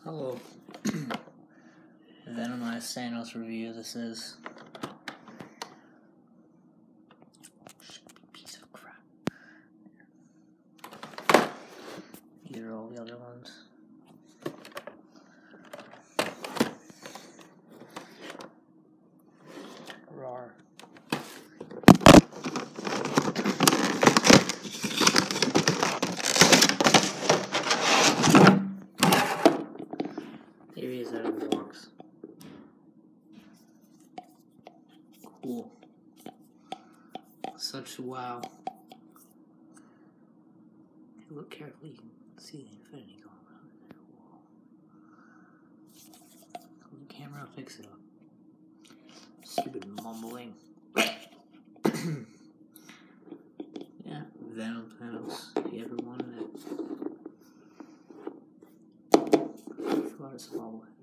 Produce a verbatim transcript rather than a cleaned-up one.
Hello. Venomized Thanos review this is. Piece of crap. These are all the other ones. Rawr. Here he is out of the box. Cool. Such wow. If you look carefully, you can see the infinity going around there. Whoa. The camera will fix it up. Stupid mumbling. Yeah, Venom Thanos. You ever wanted it? What is bobblehead?